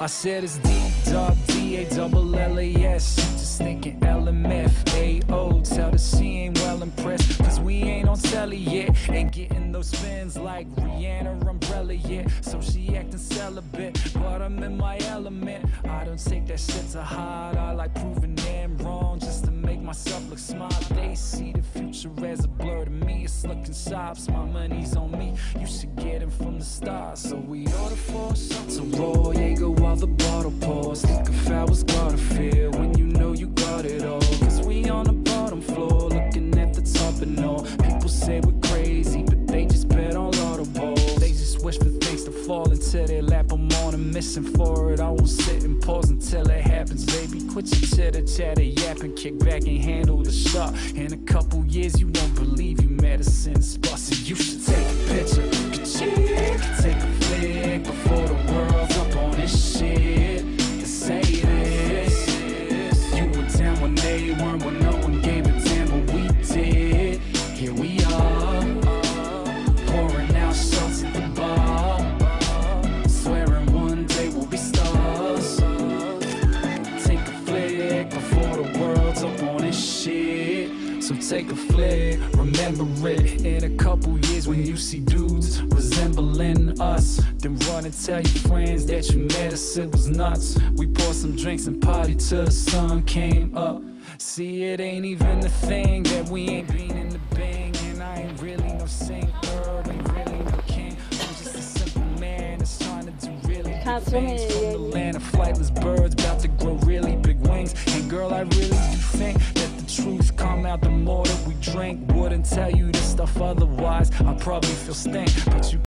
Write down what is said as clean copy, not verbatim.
I said it's D-Dub, D-A-double-L-A-S. Just thinking L-M-F-A-O. Tell her she ain't well impressed, cause we ain't on telly yet. Ain't getting those spins like Rihanna Umbrella yet. So she acting celibate, but I'm in my element. I don't take that shit to heart, I like proving them wrong just to make myself look smart. They see the future as a blur, to me it's looking sharp. My money's on me, you should get it from the start. So we order 4 shots of raw Jaeger while the bottle pours. Think of how it's gotta feel when you know you got it all. Cause we on the bottom floor, looking at the top and all. People say we're crazy, but they just bet on lotto balls. They just wish for things to fall into their lap. I'm on a mission for it, I won't sit and pause until it happens. Baby, quit your chitter chatter yapping, kick back and handle the shot. In a couple years you won't believe you medicine spot. So you should take a picture, take a flick before the world's up on this shit. And say this, you were down when they weren't, when no one gave a damn, but we did. Here we are, pouring out shots at the bar, swearing one day we'll be stars. Take a flick before the world's up on this shit. So take a flick, remember it. In a couple years when you see dudes resembling us, then run and tell your friends that you met us, it was nuts. We poured some drinks and party till the sun came up. See, it ain't even a thing that we ain't been in the bang. And I ain't really no saint, ain't really no king. I'm just a simple man that's trying to do really big things. From the land of flightless birds, about to grow really big wings. And girl, I really do think that the truth come out the more that we drink. Wouldn't tell you this stuff otherwise, I'd probably feel stank, but you